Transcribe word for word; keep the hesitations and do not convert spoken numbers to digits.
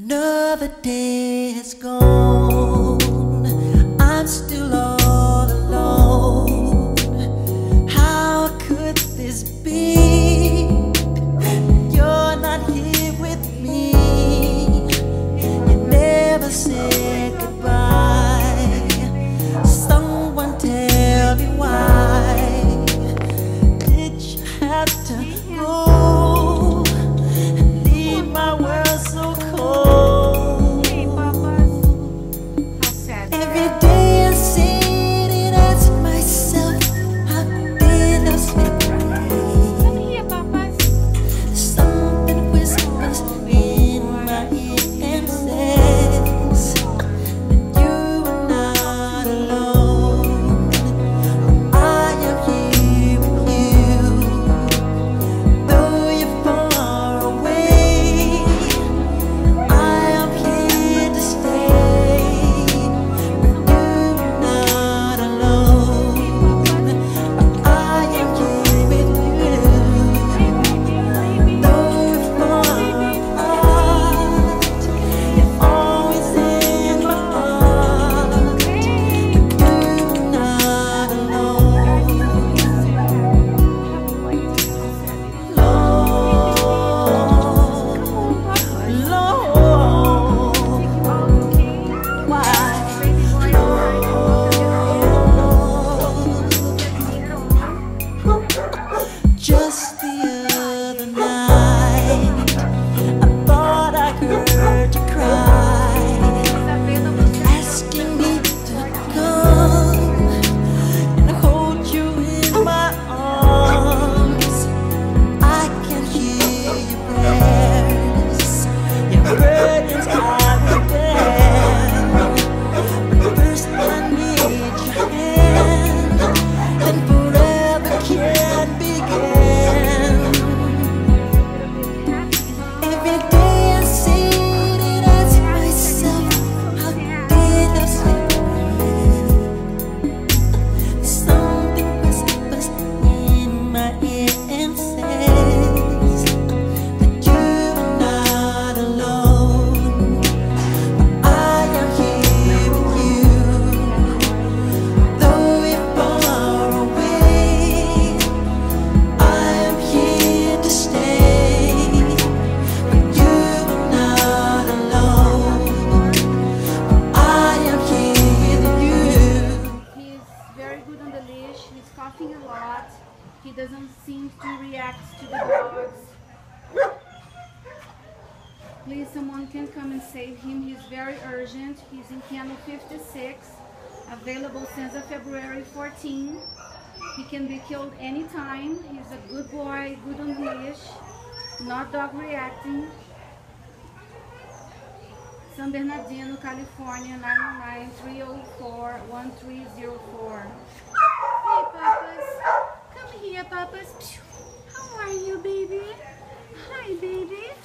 Another day has gone, I'm still all alone. How could this be? You're not here with me. You never said goodbye. Someone tell me why did you have to go and leave my world so cold? Just the other night, I thought I heard you cry, asking me to come and hold you in my arms. I can hear your prayers, your burdens I will bear. But first I need your hand, and forever can begin. He's coughing a lot. He doesn't seem to react to the dogs. Please, someone can come and save him. He's very urgent. He's in kennel fifty-six, available since February fourteenth. He can be killed anytime. He's a good boy, good on leash, not dog reacting. San Bernardino, California, nine one nine, three oh four, one three zero four. Hey, Papas. Come here, Papas. How are you, baby? Hi, baby.